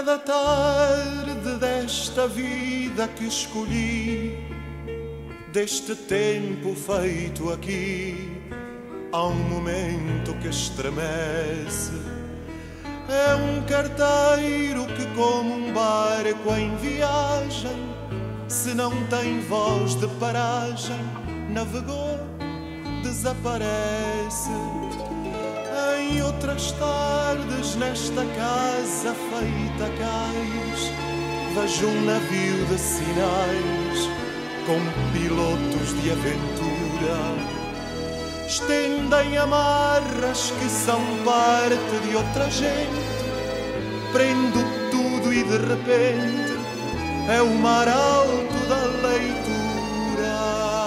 cada tarde desta vida que escolhi, deste tempo feito aqui, há um momento que estremece. É um carteiro que, como um barco em viagem, se não tem voz de paragem, navegou, desaparece. Em outras tardes, nesta casa feita cais, vejo um navio de sinais com pilotos de aventura. Estendem amarras que são parte de outra gente. Prendo tudo e de repente é o mar alto da leitura.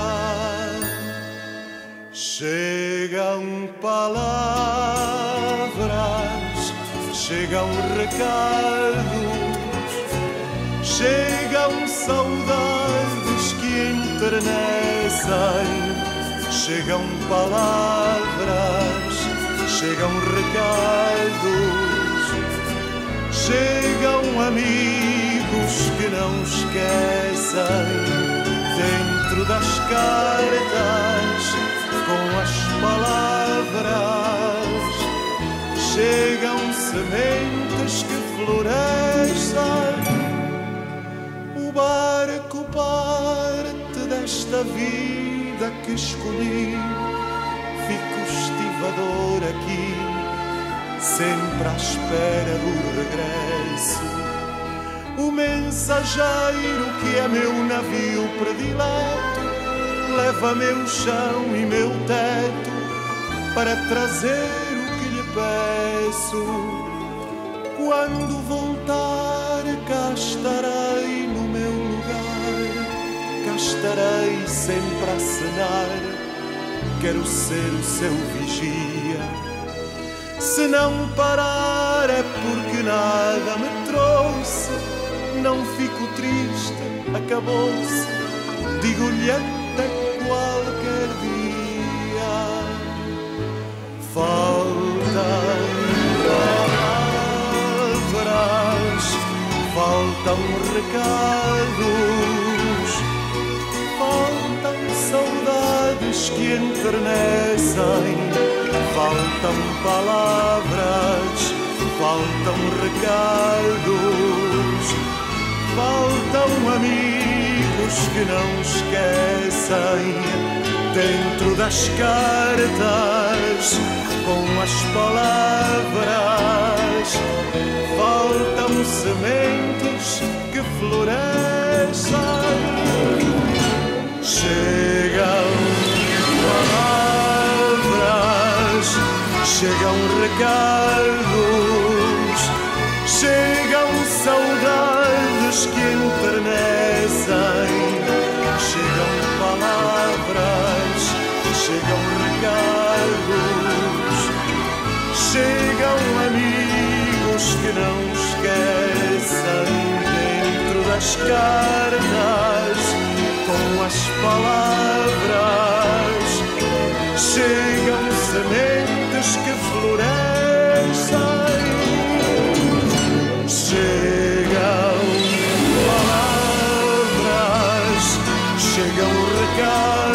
Chegam palavras, chegam recados, chegam saudades que enternecem. Chegam palavras, chegam recados, chegam amigos que não esquecem. Dentro das cartas, com as palavras, chegam sementes que florescem. O barco parte desta vida que escolhi, fico estivador aqui, sempre à espera do regresso. O mensageiro que é meu navio predileto leva meu chão e meu teto para trazer o que lhe peço. Quando voltar, cá estarei no meu lugar, cá estarei sempre a acenar. Quero ser o seu vigia. Se não parar é porque nada me trouxe. Não fico triste, acabou-se, digo-lhe até qualquer dia. Faltam palavras, faltam recados, faltam saudades que enternecem. Faltam palavras, faltam recados, faltam amigos que não esquecem. Dentro das cartas, com as palavras, faltam sementes que florescem. Chegam palavras, chegam recados, chegam saudades que enternecem. Chegam palavras, chegam recados, chegam amigos que não esquecem. Dentro das cartas, com as palavras, chegam sementes que florescem. Chegam palavras, chegam recados,